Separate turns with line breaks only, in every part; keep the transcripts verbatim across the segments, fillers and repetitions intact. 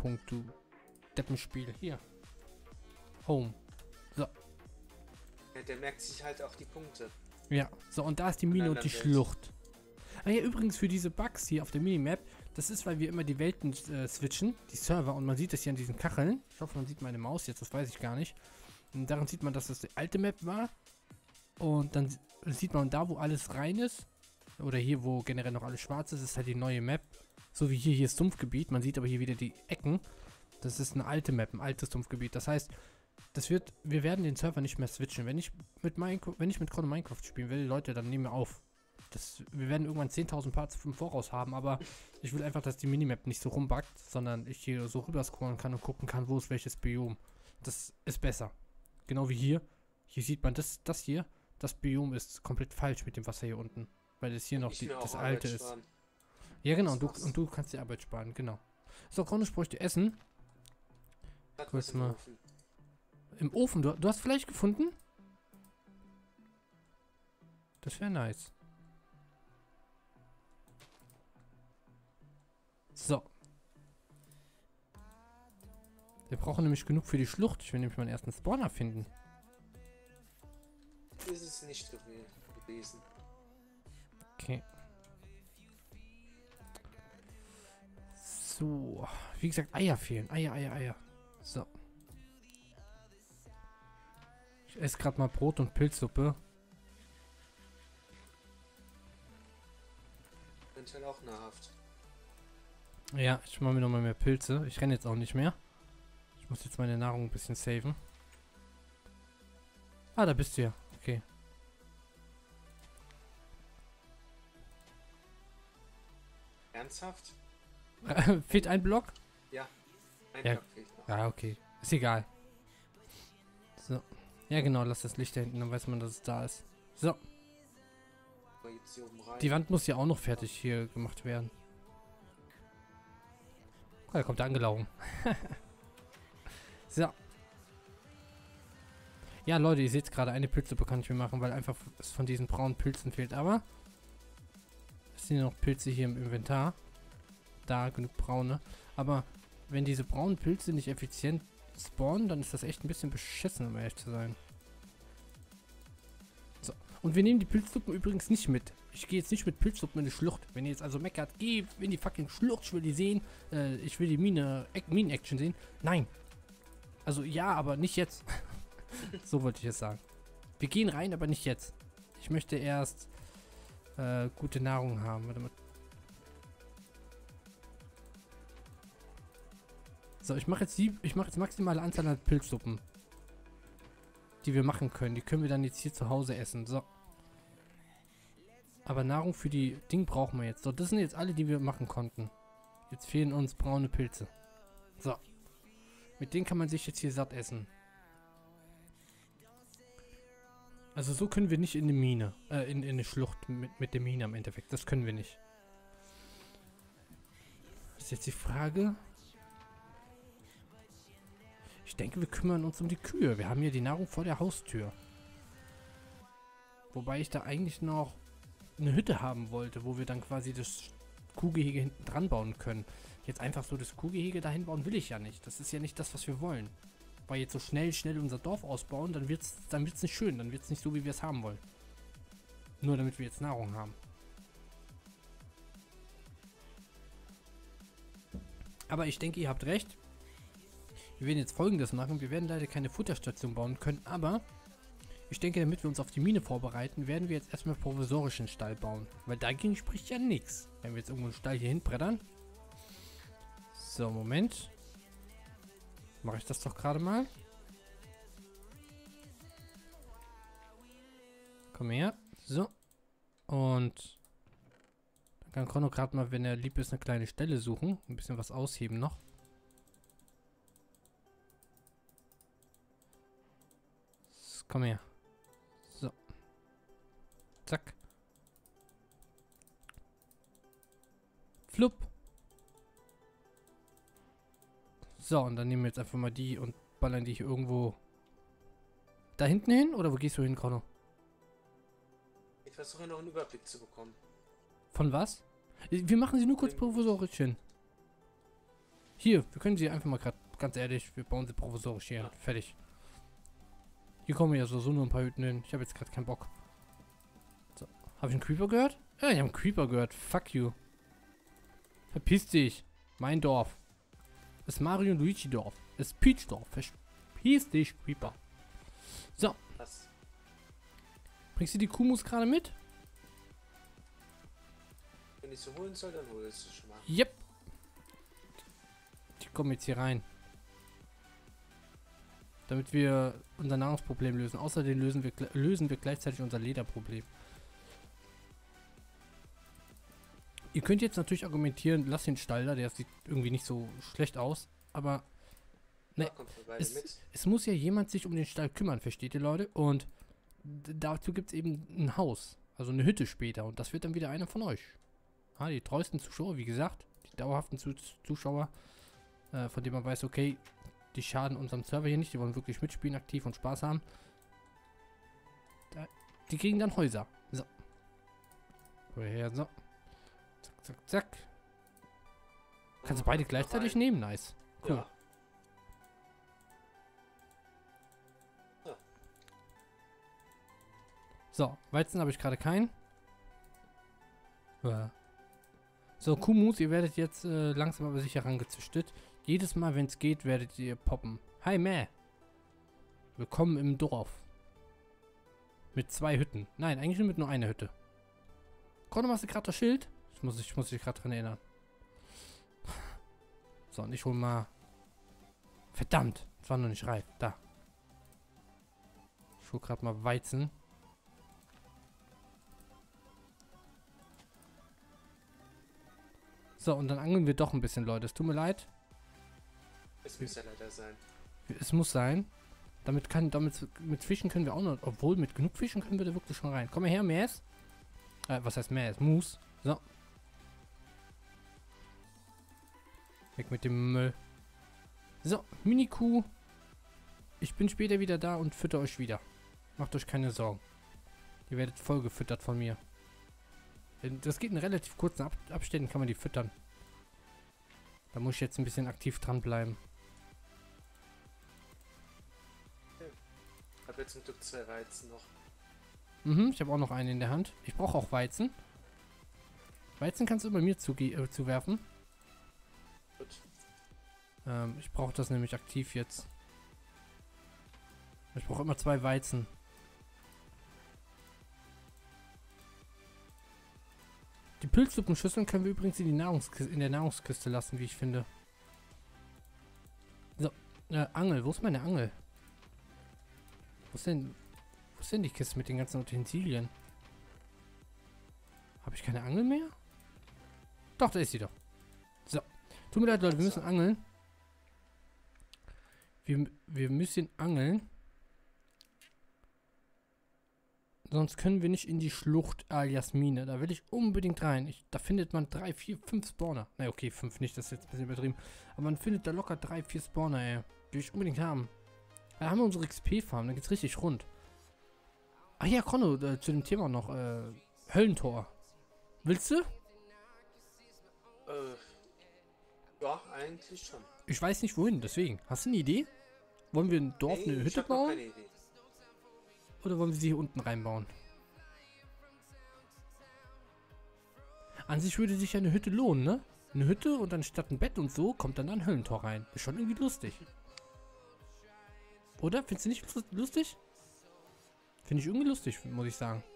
Punkt, du Deppenspiel. Hier. Home. So.
Ja, der merkt sich halt auch die Punkte.
Ja, so, und da ist die Mine und die
Welt.
Schlucht. Ah ja, übrigens für diese Bugs hier auf der Minimap, das ist, weil wir immer die Welten äh, switchen, die Server, und man sieht das hier an diesen Kacheln. Ich hoffe, man sieht meine Maus jetzt, das weiß ich gar nicht. Und daran sieht man, dass das die alte Map war. Und dann sieht man da, wo alles rein ist, oder hier, wo generell noch alles schwarz ist, ist halt die neue Map. So wie hier, hier ist Sumpfgebiet, man sieht aber hier wieder die Ecken. Das ist eine alte Map, ein altes Sumpfgebiet. Das heißt, das wird, wir werden den Server nicht mehr switchen. Wenn ich mit Minecraft, wenn ich mit Chrono Minecraft spielen will, Leute, dann nehmen wir auf. Das, wir werden irgendwann zehntausend Parts im Voraus haben, aber ich will einfach, dass die Minimap nicht so rumbackt, sondern ich hier so rüber scrollen kann und gucken kann, wo ist welches Biom. Das ist besser. Genau wie hier. Hier sieht man, das, das hier, das Biom ist komplett falsch mit dem Wasser hier unten. Weil es hier noch die, das alte ist. Ja, genau, und du, und du kannst die Arbeit sparen, genau. So, Chrono, ich bräuchte Essen. Kurz mal. Ofen. Im Ofen? Du, du hast Fleisch gefunden? Das wäre nice. So. Wir brauchen nämlich genug für die Schlucht. Ich will nämlich meinen ersten Spawner finden.
Das ist nicht gewesen.
Okay. So. Wie gesagt, Eier fehlen. Eier, Eier, Eier. So. Ich esse gerade mal Brot und Pilzsuppe.
Eventuell auch nahrhaft.
Ja, ich mache mir nochmal mehr Pilze. Ich renne jetzt auch nicht mehr. Ich muss jetzt meine Nahrung ein bisschen saven. Ah, da bist du ja. Okay.
Ernsthaft?
Fehlt ein Block?
Ja. Ein
Ja.
Block fehlt noch.
Ja, okay. Ist egal. So. Ja, genau. Lass das Licht da hinten, dann weiß man, dass es da ist. So.
Jetzt hier oben rein.
Die Wand muss ja auch noch fertig hier gemacht werden. Oh, da kommt er angelaufen. So. Ja, Leute, ihr seht gerade, eine Pilzsuppe kann ich mir machen, weil einfach es von diesen braunen Pilzen fehlt. Aber es sind noch Pilze hier im Inventar. Da, genug braune. Aber wenn diese braunen Pilze nicht effizient spawnen, dann ist das echt ein bisschen beschissen, um ehrlich zu sein. So. Und wir nehmen die Pilzsuppen übrigens nicht mit. Ich gehe jetzt nicht mit Pilzsuppen in die Schlucht. Wenn ihr jetzt also meckert, geh in die fucking Schlucht, ich will die sehen. Äh, ich will die Mine, Minen-Action sehen. Nein. Also ja, aber nicht jetzt. So wollte ich es sagen. Wir gehen rein, aber nicht jetzt. Ich möchte erst äh, gute Nahrung haben. Warte mal. So, ich mache jetzt die, ich mache jetzt maximale Anzahl an Pilzsuppen, die wir machen können. Die können wir dann jetzt hier zu Hause essen. So. Aber Nahrung für die Ding brauchen wir jetzt. So, das sind jetzt alle, die wir machen konnten. Jetzt fehlen uns braune Pilze. So. Mit denen kann man sich jetzt hier satt essen. Also so können wir nicht in eine Mine, äh, in, in eine Schlucht mit, mit der Mine am Endeffekt. Das können wir nicht. Das ist jetzt die Frage. Ich denke, wir kümmern uns um die Kühe. Wir haben hier die Nahrung vor der Haustür. Wobei ich da eigentlich noch eine Hütte haben wollte, wo wir dann quasi das Kuhgehege hinten dran bauen können. Jetzt einfach so das Kuhgehege dahin bauen will ich ja nicht. Das ist ja nicht das, was wir wollen. Weil jetzt so schnell, schnell unser Dorf ausbauen, dann wird's, dann wird's nicht schön. Dann wird's nicht so, wie wir es haben wollen. Nur damit wir jetzt Nahrung haben. Aber ich denke, ihr habt recht. Wir werden jetzt Folgendes machen. Wir werden leider keine Futterstation bauen können, aber ich denke, damit wir uns auf die Mine vorbereiten, werden wir jetzt erstmal provisorischen Stall bauen. Weil dagegen spricht ja nichts. Wenn wir jetzt irgendwo einen Stall hier hinbrettern. So, Moment. Mache ich das doch gerade mal. Komm her. So. Und dann kann Chrono gerade mal, wenn er lieb ist, eine kleine Stelle suchen. Ein bisschen was ausheben noch. So, komm her. So. Zack. Flupp. So, und dann nehmen wir jetzt einfach mal die und ballern die hier irgendwo da hinten hin? Oder wo gehst du hin, Chrono?
Ich versuche noch einen Überblick zu bekommen.
Von was? Wir machen sie nur kurz provisorisch hin. Hier, wir können sie einfach mal gerade, ganz ehrlich, wir bauen sie provisorisch hier.
Ja.
Fertig. Hier kommen ja so, so nur ein paar Hütten hin. Ich habe jetzt gerade keinen Bock. So. Habe ich einen Creeper gehört? Ja, ich habe einen Creeper gehört. Fuck you. Verpiss dich. Mein Dorf. Das ist Mario und Luigi Dorf. Das ist Peach Dorf. Verpiss dich, Creeper. So.
Was?
Bringst du die Kumus gerade mit?
Wenn ich sie holen soll, dann hole ich sie schon mal.
Yep. Die kommen jetzt hier rein. Damit wir unser Nahrungsproblem lösen. Außerdem lösen wir, lösen wir gleichzeitig unser Lederproblem. Ihr könnt jetzt natürlich argumentieren, lass den Stall da, der sieht irgendwie nicht so schlecht aus. Aber ne,
Ja, kommt mir beide
es,
mit.
es muss ja jemand sich um den Stall kümmern, versteht ihr, Leute? Und d- dazu gibt es eben ein Haus. Also eine Hütte später. Und das wird dann wieder einer von euch. Ah, die treuesten Zuschauer, wie gesagt. Die dauerhaften Zu Zuschauer. Äh, von denen man weiß, okay, die schaden unserem Server hier nicht. Die wollen wirklich mitspielen, aktiv und Spaß haben. Da, die kriegen dann Häuser. So. Woher, so. Zack, zack, zack. Kannst du beide gleichzeitig
rein.
nehmen? Nice. Cool.
Ja.
So, Weizen habe ich gerade keinen. Ja. So, Kumus, ihr werdet jetzt äh, langsam aber sicher rangezüchtet. Jedes Mal, wenn es geht, werdet ihr poppen. Hi, Mäh. Willkommen im Dorf. Mit zwei Hütten. Nein, eigentlich nur mit nur einer Hütte. Conor, machst du gerade das Schild? Ich muss, ich muss dich gerade dran erinnern. So, und ich hol mal... Verdammt, das war noch nicht reif. Da. Ich hol gerade mal Weizen. So, und dann angeln wir doch ein bisschen, Leute. Es tut mir leid.
Es muss ja leider sein.
Es muss sein. Damit kann, damit mit Fischen können wir auch noch, obwohl mit genug Fischen können wir da wirklich schon rein. Komm mal her, Mäs. Äh, was heißt Mäs? Mus. So. Weg mit dem Müll. So, Mini-Kuh. Ich bin später wieder da und fütter euch wieder. Macht euch keine Sorgen. Ihr werdet voll gefüttert von mir. Das geht in relativ kurzen Ab Abständen, kann man die füttern. Da muss ich jetzt ein bisschen aktiv dranbleiben.
Ich habe jetzt zum Glück zwei Weizen noch.
Mhm, ich habe auch noch einen in der Hand. Ich brauche auch Weizen. Weizen kannst du bei mir zuge äh, zuwerfen.
Gut.
Ähm, ich brauche das nämlich aktiv jetzt. Ich brauche immer zwei Weizen. Die Pilzsuppenschüsseln können wir übrigens in, die Nahrungskiste, in der Nahrungskiste lassen, wie ich finde. So, äh, Angel. Wo ist meine Angel? Wo ist denn, wo ist denn die Kiste mit den ganzen Utensilien? Habe ich keine Angel mehr? Doch, da ist sie doch. So. Tut mir leid, Leute, wir müssen angeln. Wir, wir müssen angeln. Sonst können wir nicht in die Schlucht alias Mine. Da will ich unbedingt rein. Ich, da findet man drei, vier, fünf Spawner. Na okay, fünf nicht, das ist jetzt ein bisschen übertrieben. Aber man findet da locker drei, vier Spawner, ey. Die will ich unbedingt haben. Da haben wir unsere X P-Farm, da geht's richtig rund. Ach ja, Chrono, äh, zu dem Thema noch, äh, Höllentor. Willst du?
Äh, ja, eigentlich schon.
Ich weiß nicht wohin, deswegen. Hast du eine Idee? Wollen wir ein Dorf,
Nee,
eine
ich
Hütte
hab noch
bauen?
keine Idee.
Oder wollen wir sie hier unten reinbauen? An sich würde sich ja eine Hütte lohnen, ne? Eine Hütte und dann statt ein Bett und so kommt dann ein Höllentor rein. Ist schon irgendwie lustig. Oder? Findest du nicht lustig? Finde ich irgendwie lustig, muss ich sagen.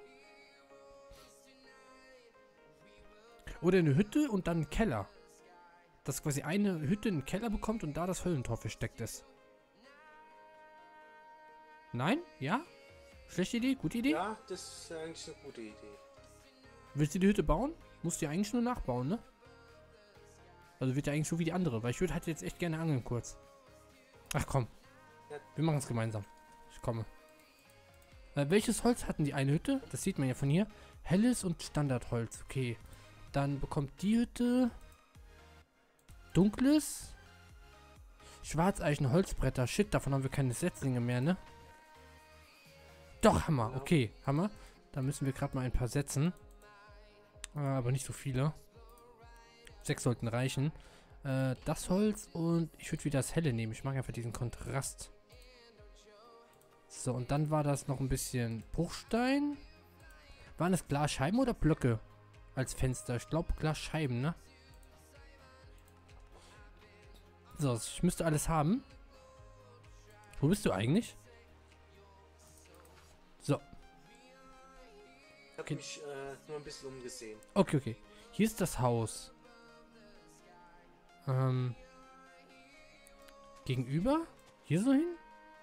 Oder eine Hütte und dann ein Keller. Dass quasi eine Hütte einen Keller bekommt und da das Höllentor versteckt ist. Nein? Ja? Schlechte Idee? Gute Idee?
Ja, das ist ja eigentlich eine gute Idee.
Willst du die Hütte bauen? Musst du die eigentlich nur nachbauen, ne? Also wird ja eigentlich so wie die andere, weil ich würde halt jetzt echt gerne angeln kurz. Ach komm.
Ja.
Wir machen es gemeinsam. Ich komme. Äh, welches Holz hatten die eine Hütte? Das sieht man ja von hier. Helles und Standardholz. Okay. Dann bekommt die Hütte dunkles. Schwarzeichen Holzbretter. Shit, davon haben wir keine Setzlinge mehr, ne? Doch, Hammer. Okay, Hammer. Da müssen wir gerade mal ein paar setzen. Äh, aber nicht so viele. Sechs sollten reichen. Äh, das Holz und ich würde wieder das Helle nehmen. Ich mag einfach diesen Kontrast. So, und dann war das noch ein bisschen Bruchstein. Waren das Glasscheiben oder Blöcke als Fenster? Ich glaube Glasscheiben, ne? So, ich müsste alles haben. Wo bist du eigentlich? So.
Ich habe
Okay.
mich äh, nur ein bisschen umgesehen.
Okay, okay. Hier ist das Haus. Ähm. Gegenüber? Hier so hin?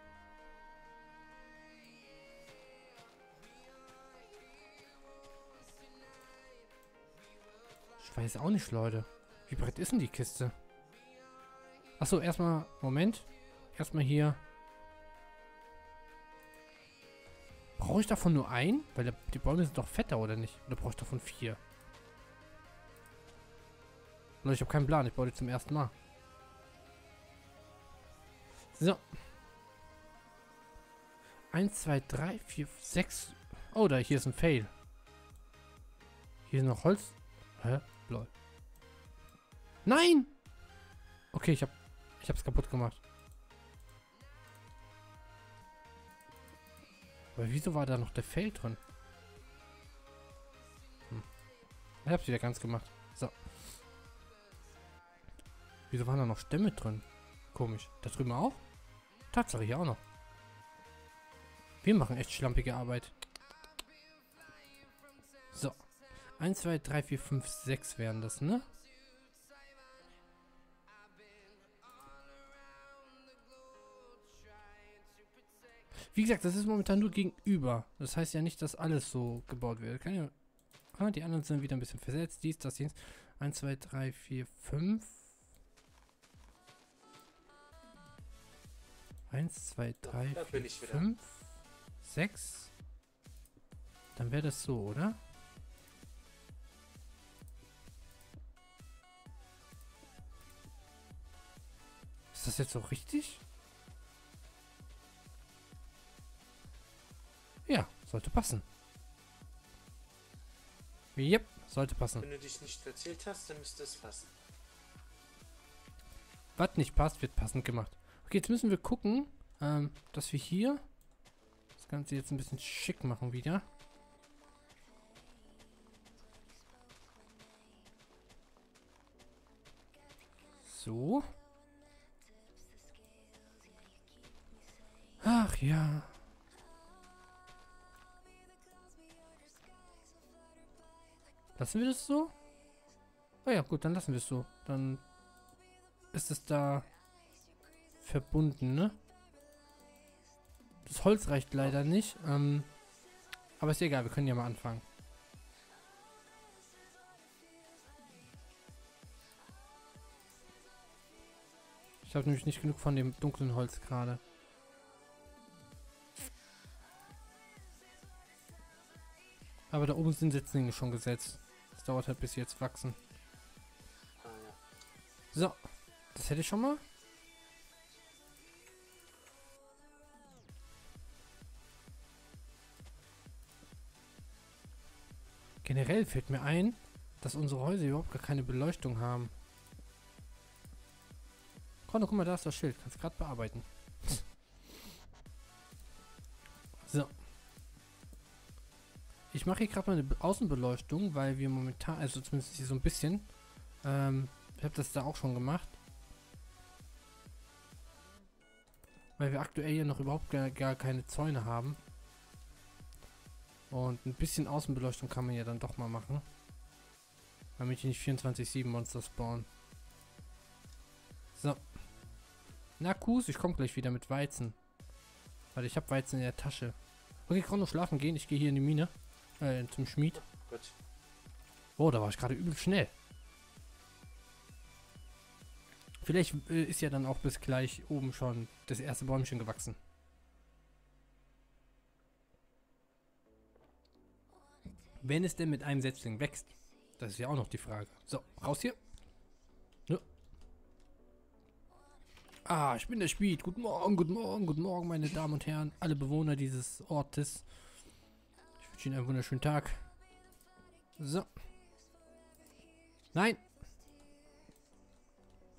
Ich weiß auch nicht, Leute. Wie breit ist denn die Kiste? Achso, erstmal, Moment. Erstmal hier. Brauche ich davon nur ein? Weil der, die Bäume sind doch fetter, oder nicht? Oder brauche ich davon vier? Leute, ich habe keinen Plan. Ich baue die zum ersten Mal. So. eins, zwei, drei, vier, sechs. Oh, da hier ist ein Fail. Hier ist noch Holz. Hä? Lol. Nein! Okay, ich hab. Ich hab's kaputt gemacht. Aber wieso war da noch der Fail drin? Hm. Ich hab's wieder ganz gemacht. So. Wieso waren da noch Stämme drin? Komisch. Da drüben auch? Tatsache, hier auch noch. Wir machen echt schlampige Arbeit. So. eins, zwei, drei, vier, fünf, sechs wären das, ne? Wie gesagt, das ist momentan nur gegenüber. Das heißt ja nicht, dass alles so gebaut wird. Kann ja, ah, die anderen sind wieder ein bisschen versetzt. Dies, das, dies. eins, zwei, drei, vier, fünf. eins, zwei, drei, vier, fünf, sechs. Dann wäre das so, oder? Ist das jetzt so richtig? Ja, sollte passen. Yep, sollte passen.
Wenn du dich nicht verzählt hast, dann müsste es passen.
Was nicht passt, wird passend gemacht. Okay, jetzt müssen wir gucken, ähm, dass wir hier das Ganze jetzt ein bisschen schick machen wieder. So. Ach ja. Lassen wir das so? Oh ja, gut, dann lassen wir es so. Dann ist es da verbunden, ne? Das Holz reicht leider nicht. Ähm, aber ist egal, wir können ja mal anfangen. Ich habe nämlich nicht genug von dem dunklen Holz gerade. Aber da oben sind Setzlinge schon gesetzt. Das dauert halt, bis sie jetzt wachsen.
Ah, ja.
So, das hätte ich schon mal. Generell fällt mir ein, dass unsere Häuser überhaupt gar keine Beleuchtung haben. Conno, guck mal, da ist das Schild. Kannst gerade bearbeiten. So. Ich mache hier gerade mal eine Be- Außenbeleuchtung, weil wir momentan, also zumindest hier so ein bisschen, ähm, ich habe das da auch schon gemacht. Weil wir aktuell hier noch überhaupt gar, gar keine Zäune haben. Und ein bisschen Außenbeleuchtung kann man ja dann doch mal machen. Damit hier nicht vierundzwanzig sieben Monster spawnen. So. Na Kus, ich komme gleich wieder mit Weizen. Weil ich habe Weizen in der Tasche. Okay, ich kann noch schlafen gehen. Ich gehe hier in die Mine. Äh, zum Schmied.
Gut.
Oh, da war ich gerade übel schnell. Vielleicht äh, ist ja dann auch bis gleich oben schon das erste Bäumchen gewachsen. Wenn es denn mit einem Setzling wächst. Das ist ja auch noch die Frage. So, raus hier. Ja. Ah, ich bin der Schmied. Guten Morgen, guten Morgen, guten Morgen, meine Damen und Herren. Alle Bewohner dieses Ortes. Ich wünsche Ihnen einen wunderschönen Tag. So. Nein.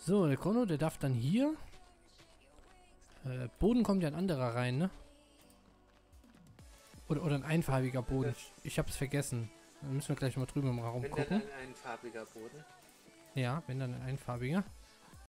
So, der Chrono, der darf dann hier. Äh, Boden kommt ja ein anderer rein, ne? Oder, oder ein einfarbiger Boden.
Das-
Ich, ich hab's vergessen. Dann müssen wir gleich mal drüben im Raum
Wenn
gucken.
dann ein einfarbiger Boden.
Ja, wenn dann ein einfarbiger.